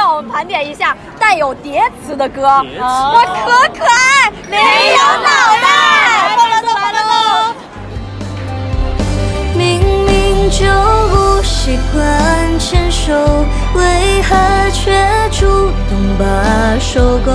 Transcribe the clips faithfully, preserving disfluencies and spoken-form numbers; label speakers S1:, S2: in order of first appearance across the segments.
S1: 让我们盘点一下带有叠词的歌。我可可爱，没有脑袋。放了走，放了走。
S2: 明明就不习惯牵手，为何却主动把手勾？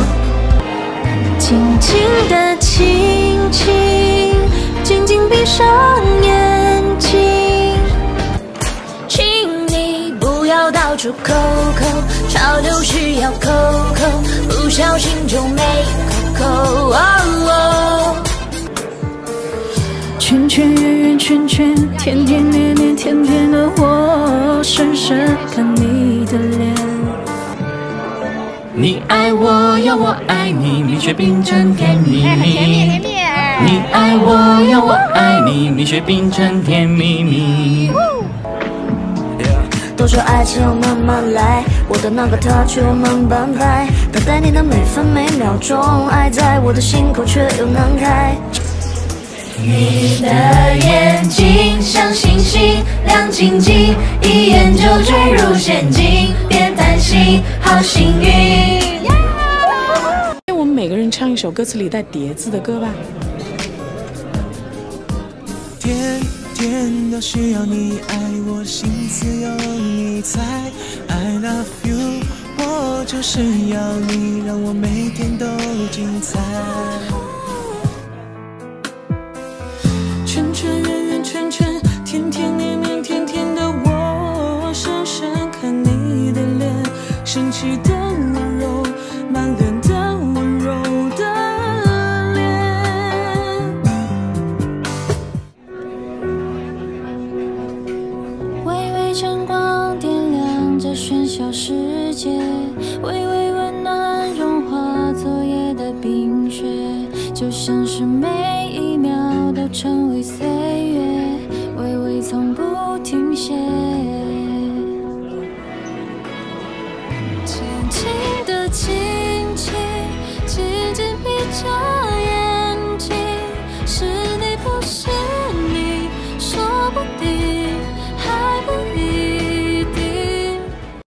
S2: 轻轻的亲亲，紧紧闭上眼睛。请你不要到处抠抠，潮流需要抠抠，不小心就没抠抠。哦哦圈圈圆圆圈圈，甜甜绵绵甜甜的我，深深看你的脸。
S3: 你爱我要我爱你，蜜雪冰城甜蜜蜜。你爱我要我爱你，蜜雪冰城甜蜜蜜。
S2: 都说爱情要慢慢来，我的那个他却我慢半拍，等待你的每分每秒钟，爱在我的心口却又难开。你的眼睛像星星亮晶晶，一眼就坠入陷阱，别担心，好幸运。
S4: 我们每个人唱一首歌词里带叠字的歌吧。
S5: 天天都需要你爱我，心思有你猜 I love you， 我就是要你让我每天都精彩。
S2: 圈圈圆圆圈圈，甜甜绵绵甜甜的我，深深看你的脸，生气的温柔，满脸的温柔的脸。微微晨光点亮这喧嚣世界，微微温暖融化昨夜的冰雪，就像是每一秒都成为岁月，微微从不停歇。轻轻的亲亲，紧紧闭着